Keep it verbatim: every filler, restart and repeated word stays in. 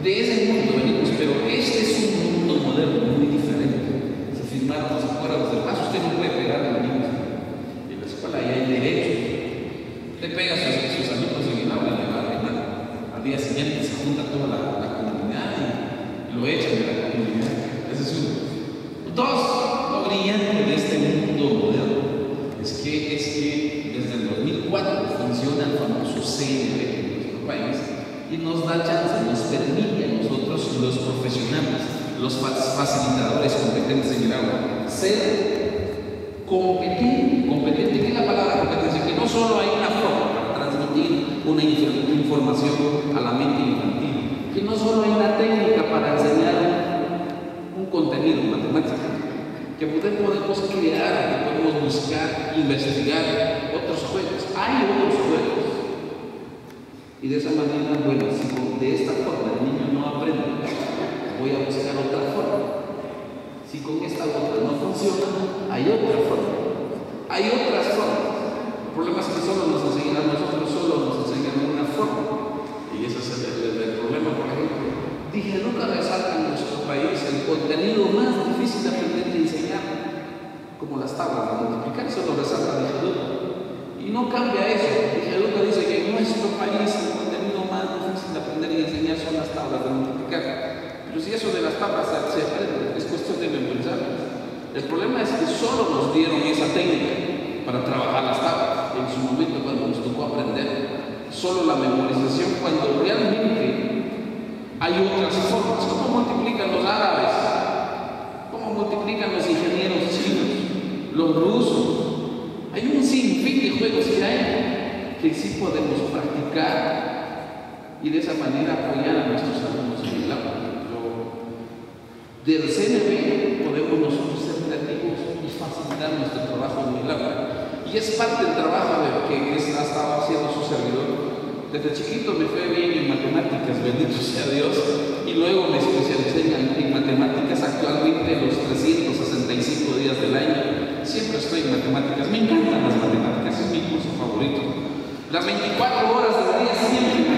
De ese mundo venimos, pero este es un mundo moderno muy diferente. Se firmaron los acuerdos de paz. Usted no puede pegar a los niños en la escuela, y hay derechos. Usted pega a sus, sus amigos en el aula y le va a reinar. Al día siguiente se junta toda la, la comunidad y, y lo echan de la comunidad. Ese es uno. Dos, lo brillante de este mundo moderno es que, es que desde el dos mil cuatro funciona el famoso C N B en nuestro país y nos da chance, nos permite a nosotros, los profesionales, los facilitadores competentes en el aula, ser competente. Competente, ¿qué es la palabra competencia? Que no solo hay una forma para transmitir una información a la mente infantil, que no solo hay una técnica para enseñar un contenido matemático, que podemos crear, que podemos buscar, investigar otros juegos. Hay otros juegos. Y de esa manera, bueno, si de esta forma el niño no aprende, voy a buscar otra forma. Si con esta otra no funciona, hay otra forma. Hay otras formas. El problema es que solo nos enseñan a nosotros, solo nos enseñan una forma. Y ese es el, el, el problema, por ejemplo. Dije, nunca resalta en nuestro país el contenido más difícil de aprender y enseñar, como las tablas de multiplicar, eso lo resalta Dije Luca. Y no cambia eso. Dije Luca dice que en nuestro país el contenido más difícil de aprender y enseñar son las tablas de multiplicar. Pero si eso de las tablas se aprende, es cuestión de memorizarlas. El problema es que solo nos dieron esa técnica para trabajar las tablas. En su momento, cuando nos tocó aprender, solo la memorización, cuando realmente hay otras formas. ¿Cómo multiplican los árabes? ¿Cómo multiplican los ingenieros chinos? Los rusos. Hay un sinfín de juegos que hay que sí podemos practicar y de esa manera apoyar a nuestros alumnos en el aula. Del C N B podemos nosotros ser creativos y facilitar nuestro trabajo en el aula. Y es parte del trabajo de que es, ha estado haciendo su servidor. Desde chiquito me fue bien en matemáticas, bendito sea Dios, y luego me especialicé en, en matemáticas. Actualmente los trescientos sesenta y cinco días del año siempre estoy en matemáticas. Me encantan las matemáticas, es mi curso favorito. Las veinticuatro horas del día siempre